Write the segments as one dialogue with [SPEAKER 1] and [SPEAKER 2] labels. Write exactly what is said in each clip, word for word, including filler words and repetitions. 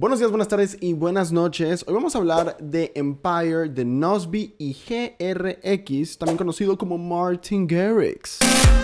[SPEAKER 1] Buenos días, buenas tardes y buenas noches. Hoy vamos a hablar de Empire de Nosby y G R X, también conocido como Martin Garrix.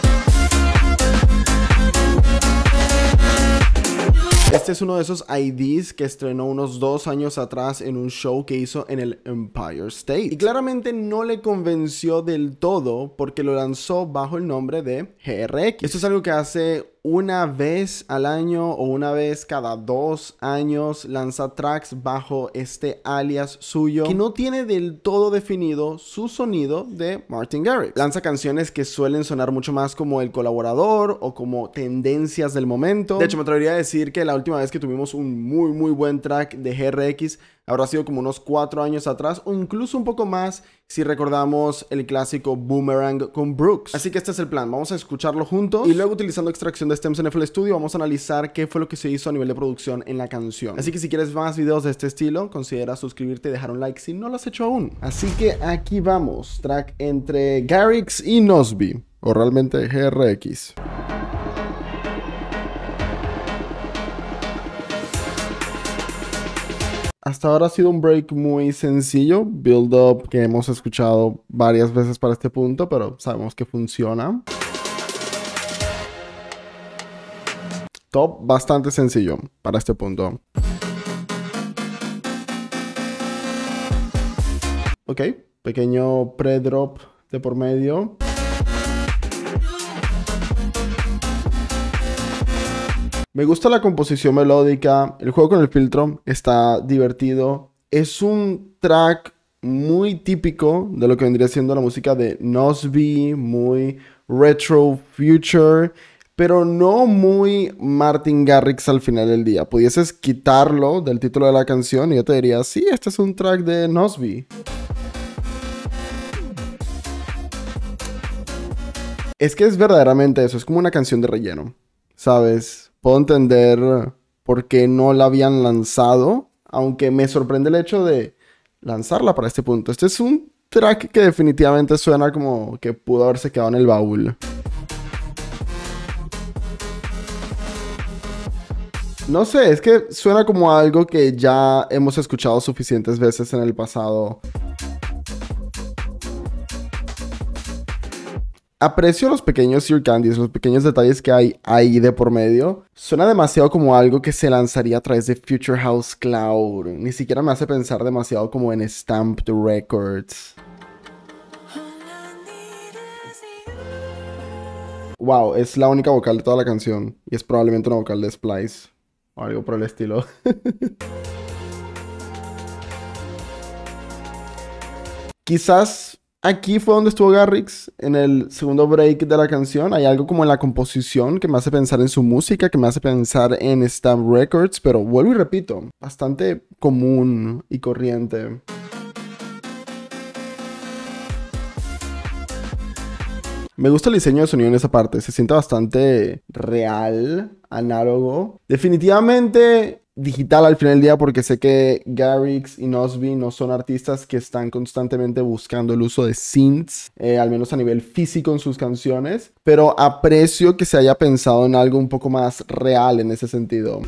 [SPEAKER 1] Este es uno de esos I Ds que estrenó unos dos años atrás en un show que hizo en el Empire State. Y claramente no le convenció del todo porque lo lanzó bajo el nombre de G R X. Esto es algo que hace una vez al año o una vez cada dos años. Lanza tracks bajo este alias suyo que no tiene del todo definido su sonido de Martin Garrix. Lanza canciones que suelen sonar mucho más como el colaborador o como tendencias del momento. De hecho, me atrevería a decir que la última vez que tuvimos un muy muy buen track de G R X habrá sido como unos cuatro años atrás o incluso un poco más si recordamos el clásico Boomerang con Brooks. Así que este es el plan, vamos a escucharlo juntos y luego utilizando extracción de stems en F L Studio vamos a analizar qué fue lo que se hizo a nivel de producción en la canción. Así que si quieres más videos de este estilo, considera suscribirte y dejar un like si no lo has hecho aún. Así que aquí vamos, track entre Garrix y Nosby, o realmente G R X. Hasta ahora ha sido un break muy sencillo, build up que hemos escuchado varias veces para este punto, pero sabemos que funciona. Top bastante sencillo para este punto. Ok, pequeño pre-drop de por medio. Me gusta la composición melódica, el juego con el filtro está divertido. Es un track muy típico de lo que vendría siendo la música de Nosby, muy retro future, pero no muy Martin Garrix al final del día. Pudieses quitarlo del título de la canción y yo te diría, sí, este es un track de Nosby. Es que es verdaderamente eso, es como una canción de relleno, ¿sabes? Puedo entender por qué no la habían lanzado, aunque me sorprende el hecho de lanzarla para este punto. Este es un track que definitivamente suena como que pudo haberse quedado en el baúl. No sé, es que suena como algo que ya hemos escuchado suficientes veces en el pasado. Aprecio los pequeños ear candies, los pequeños detalles que hay ahí de por medio. Suena demasiado como algo que se lanzaría a través de Future House Cloud. Ni siquiera me hace pensar demasiado como en Stamped Records. Wow, es la única vocal de toda la canción. Y es probablemente una vocal de Splice. O algo por el estilo. Quizás aquí fue donde estuvo Garrix, en el segundo break de la canción. Hay algo como en la composición que me hace pensar en su música, que me hace pensar en Stamp Records, pero vuelvo y repito, bastante común y corriente. Me gusta el diseño de sonido en esa parte, se siente bastante real, análogo. Definitivamente digital al final del día porque sé que Garrix y Nosby no son artistas que están constantemente buscando el uso de synths, eh, al menos a nivel físico en sus canciones, pero aprecio que se haya pensado en algo un poco más real en ese sentido.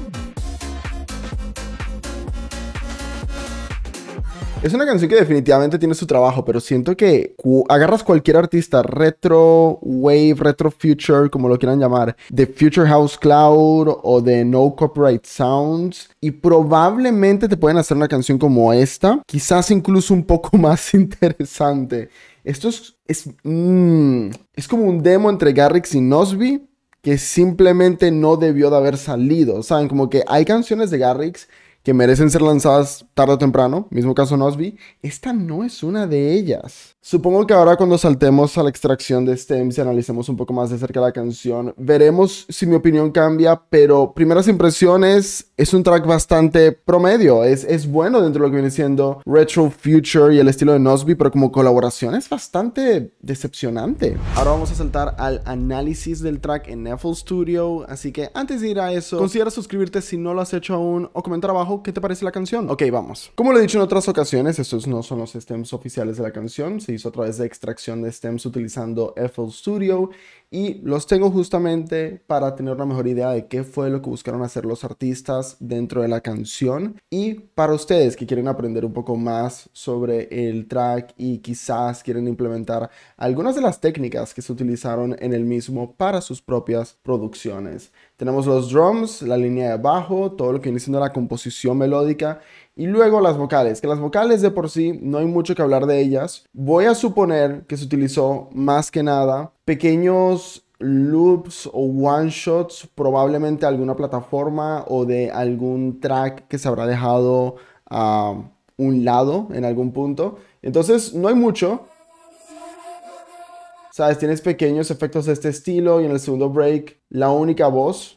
[SPEAKER 1] Es una canción que definitivamente tiene su trabajo, pero siento que agarras cualquier artista retro, wave, retro future, como lo quieran llamar, de Future House Cloud o de No Copyright Sounds, y probablemente te pueden hacer una canción como esta, quizás incluso un poco más interesante. Esto es, es, mmm, es como un demo entre Garrix y Nosby que simplemente no debió de haber salido. ¿Saben? Como que hay canciones de Garrix que merecen ser lanzadas tarde o temprano, mismo caso Nosby. Esta no es una de ellas. Supongo que ahora cuando saltemos a la extracción de stems y analicemos un poco más de cerca la canción, veremos si mi opinión cambia, pero primeras impresiones, es un track bastante promedio. Es, es bueno dentro de lo que viene siendo retro future y el estilo de Nosby, pero como colaboración es bastante decepcionante. Ahora vamos a saltar al análisis del track en F L Studio, así que antes de ir a eso, considera suscribirte si no lo has hecho aún o comentar abajo qué te parece la canción. Ok, vamos. Como lo he dicho en otras ocasiones, estos no son los stems oficiales de la canción. Se hizo a través de extracción de stems utilizando F L Studio y los tengo justamente para tener una mejor idea de qué fue lo que buscaron hacer los artistas dentro de la canción, y para ustedes que quieren aprender un poco más sobre el track y quizás quieren implementar algunas de las técnicas que se utilizaron en el mismo para sus propias producciones. Tenemos los drums, la línea de bajo, todo lo que viene siendo la composición melódica y luego las vocales, que las vocales de por sí no hay mucho que hablar de ellas. Voy a suponer que se utilizó más que nada pequeños loops o one shots, probablemente alguna plataforma o de algún track que se habrá dejado a un lado en algún punto. Entonces no hay mucho. ¿Sabes? Tienes pequeños efectos de este estilo y en el segundo break la única voz.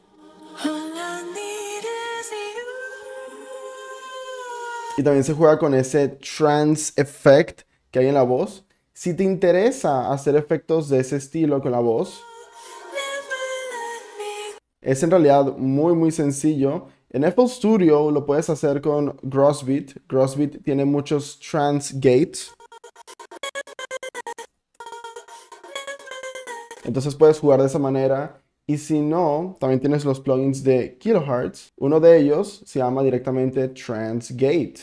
[SPEAKER 1] Y también se juega con ese trance effect que hay en la voz. Si te interesa hacer efectos de ese estilo con la voz, es en realidad muy muy sencillo. En F L Studio lo puedes hacer con Grossbeat. Grossbeat tiene muchos trance gates. Entonces puedes jugar de esa manera. Y si no, también tienes los plugins de Kilohertz. Uno de ellos se llama directamente Trance Gate.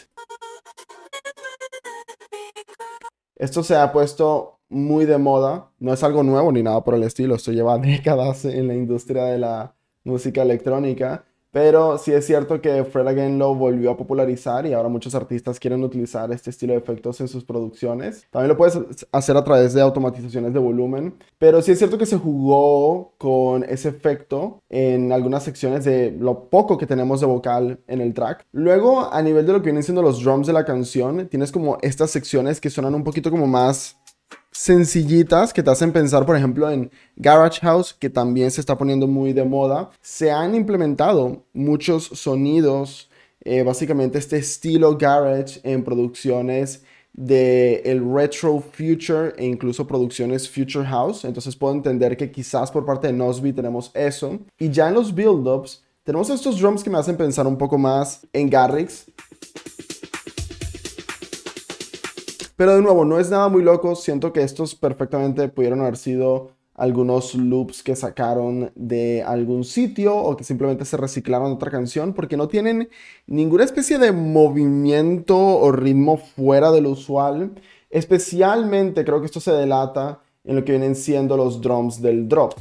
[SPEAKER 1] Esto se ha puesto muy de moda. No es algo nuevo ni nada por el estilo. Esto lleva décadas en la industria de la música electrónica. Pero sí es cierto que Fred Again lo volvió a popularizar y ahora muchos artistas quieren utilizar este estilo de efectos en sus producciones. También lo puedes hacer a través de automatizaciones de volumen. Pero sí es cierto que se jugó con ese efecto en algunas secciones de lo poco que tenemos de vocal en el track. Luego, a nivel de lo que vienen siendo los drums de la canción, tienes como estas secciones que suenan un poquito como más sencillitas, que te hacen pensar, por ejemplo, en Garage House, que también se está poniendo muy de moda. Se han implementado muchos sonidos, eh, básicamente este estilo garage en producciones de el retro future e incluso producciones future house. Entonces puedo entender que quizás por parte de Nosby tenemos eso. Y ya en los build-ups tenemos estos drums que me hacen pensar un poco más en Garrix. Pero de nuevo, no es nada muy loco. Siento que estos perfectamente pudieron haber sido algunos loops que sacaron de algún sitio o que simplemente se reciclaron de otra canción, porque no tienen ninguna especie de movimiento o ritmo fuera de lo usual. Especialmente creo que esto se delata en lo que vienen siendo los drums del drop.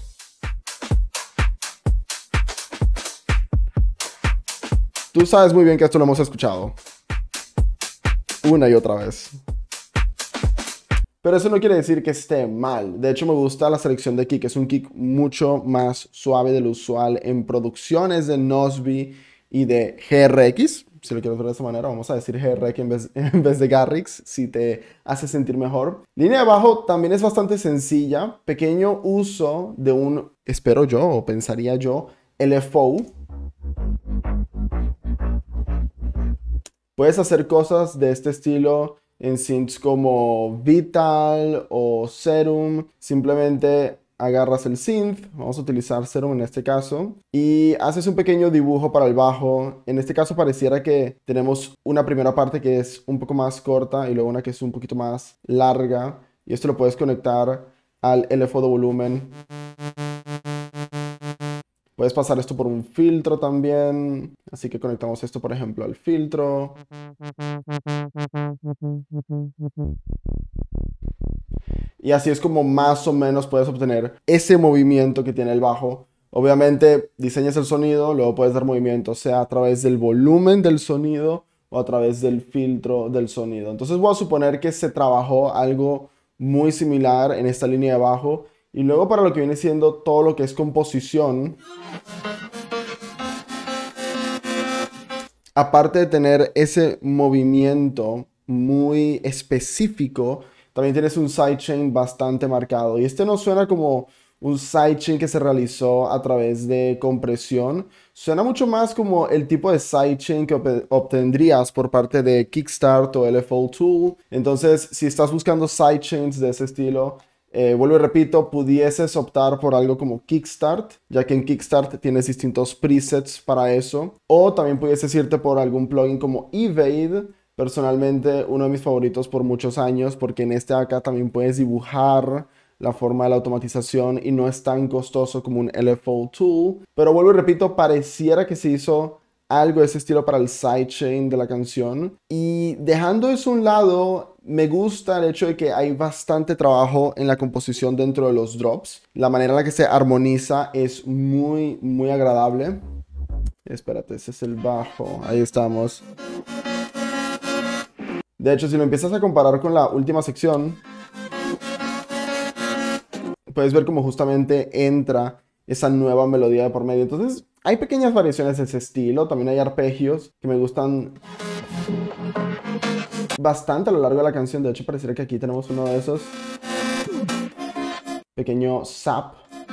[SPEAKER 1] Tú sabes muy bien que esto lo hemos escuchado una y otra vez. Pero eso no quiere decir que esté mal. De hecho, me gusta la selección de kick. Es un kick mucho más suave de lo usual en producciones de Nosby y de G R X. Si lo quieres ver de esa manera, vamos a decir G R X en vez, en vez de Garrix, si te hace sentir mejor. Línea de bajo también es bastante sencilla. Pequeño uso de un, espero yo, o pensaría yo, L F O. Puedes hacer cosas de este estilo en synths como Vital o Serum. Simplemente agarras el synth, vamos a utilizar Serum en este caso, y haces un pequeño dibujo para el bajo. En este caso pareciera que tenemos una primera parte que es un poco más corta y luego una que es un poquito más larga, y esto lo puedes conectar al L F O de volumen. Puedes pasar esto por un filtro también, así que conectamos esto, por ejemplo, al filtro. Y así es como más o menos puedes obtener ese movimiento que tiene el bajo. Obviamente diseñas el sonido, luego puedes dar movimiento, sea a través del volumen del sonido o a través del filtro del sonido. Entonces voy a suponer que se trabajó algo muy similar en esta línea de bajo. Y luego para lo que viene siendo todo lo que es composición, aparte de tener ese movimiento muy específico, también tienes un sidechain bastante marcado. Y este no suena como un sidechain que se realizó a través de compresión. Suena mucho más como el tipo de sidechain que ob- obtendrías por parte de Kickstart o L F O Tool. Entonces, si estás buscando sidechains de ese estilo, Eh, vuelvo y repito, pudieses optar por algo como Kickstart, ya que en Kickstart tienes distintos presets para eso. O también pudieses irte por algún plugin como Evade, personalmente uno de mis favoritos por muchos años, porque en este acá también puedes dibujar la forma de la automatización y no es tan costoso como un L F O tool. Pero vuelvo y repito, pareciera que se hizo algo de ese estilo para el sidechain de la canción. Y dejando eso a un lado, me gusta el hecho de que hay bastante trabajo en la composición dentro de los drops. La manera en la que se armoniza es muy, muy agradable. Espérate, ese es el bajo. Ahí estamos. De hecho, si lo empiezas a comparar con la última sección, puedes ver cómo justamente entra esa nueva melodía de por medio. Entonces, hay pequeñas variaciones de ese estilo. También hay arpegios que me gustan bastante a lo largo de la canción. De hecho, pareciera que aquí tenemos uno de esos. Pequeño zap.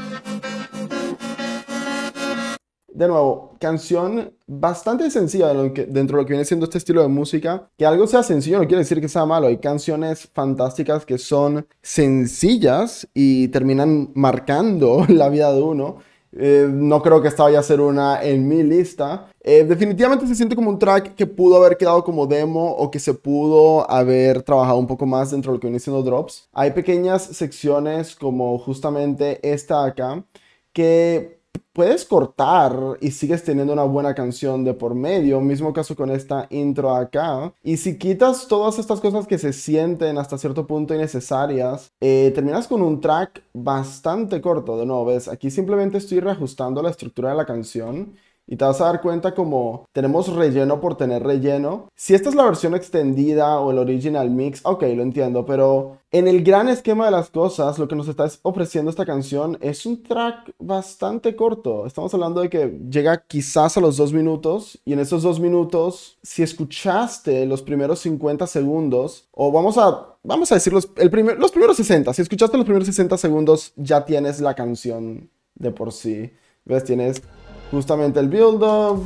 [SPEAKER 1] De nuevo, canción bastante sencilla de lo que, dentro de lo que viene siendo este estilo de música. Que algo sea sencillo no quiere decir que sea malo. Hay canciones fantásticas que son sencillas y terminan marcando la vida de uno. Eh, no creo que esta vaya a ser una en mi lista. Eh, definitivamente se siente como un track que pudo haber quedado como demo o que se pudo haber trabajado un poco más dentro de lo que viene siendo drops. Hay pequeñas secciones como justamente esta acá que puedes cortar y sigues teniendo una buena canción de por medio. Mismo caso con esta intro acá. Y si quitas todas estas cosas que se sienten hasta cierto punto innecesarias, eh, terminas con un track bastante corto. De nuevo, ¿ves? Aquí simplemente estoy reajustando la estructura de la canción. Y te vas a dar cuenta como tenemos relleno por tener relleno. Si esta es la versión extendida o el original mix, ok, lo entiendo. Pero en el gran esquema de las cosas, lo que nos está ofreciendo esta canción es un track bastante corto. Estamos hablando de que llega quizás a los dos minutos. Y en esos dos minutos, si escuchaste los primeros cincuenta segundos, o vamos a, vamos a decir los, el primer, los primeros sesenta. Si escuchaste los primeros sesenta segundos, ya tienes la canción de por sí. ¿Ves? Tienes justamente el build up,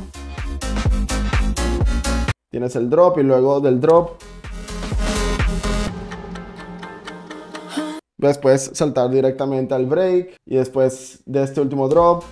[SPEAKER 1] tienes el drop y luego del drop ves, puedes saltar directamente al break y después de este último drop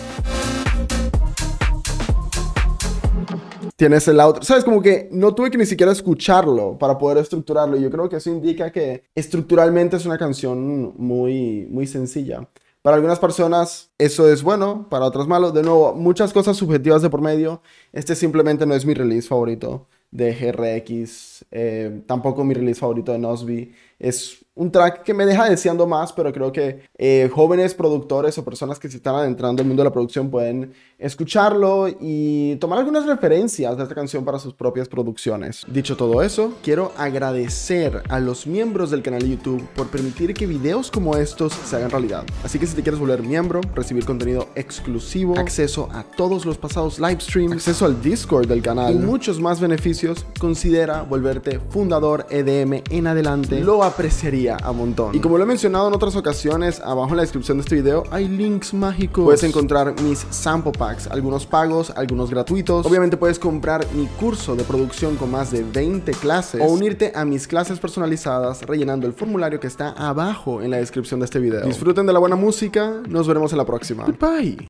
[SPEAKER 1] tienes el outro. Sabes, como que no tuve que ni siquiera escucharlo para poder estructurarlo. Yo creo que eso indica que estructuralmente es una canción muy, muy sencilla. Para algunas personas eso es bueno, para otras malo. De nuevo, muchas cosas subjetivas de por medio. Este simplemente no es mi release favorito de G R X. Eh, tampoco mi release favorito de Nosby. Es un track que me deja deseando más, pero creo que eh, jóvenes productores o personas que se están adentrando al mundo de la producción pueden escucharlo y tomar algunas referencias de esta canción para sus propias producciones. Dicho todo eso, quiero agradecer a los miembros del canal de YouTube por permitir que videos como estos se hagan realidad. Así que si te quieres volver miembro, recibir contenido exclusivo, acceso a todos los pasados live streams, acceso al Discord del canal y muchos más beneficios, considera volverte fundador E D M en adelante. Lo apreciaría a montón. Y como lo he mencionado en otras ocasiones, abajo en la descripción de este video hay links mágicos. Puedes encontrar mis sample packs, algunos pagos, algunos gratuitos. Obviamente puedes comprar mi curso de producción con más de veinte clases o unirte a mis clases personalizadas rellenando el formulario que está abajo en la descripción de este video. Disfruten de la buena música, nos veremos en la próxima. Goodbye.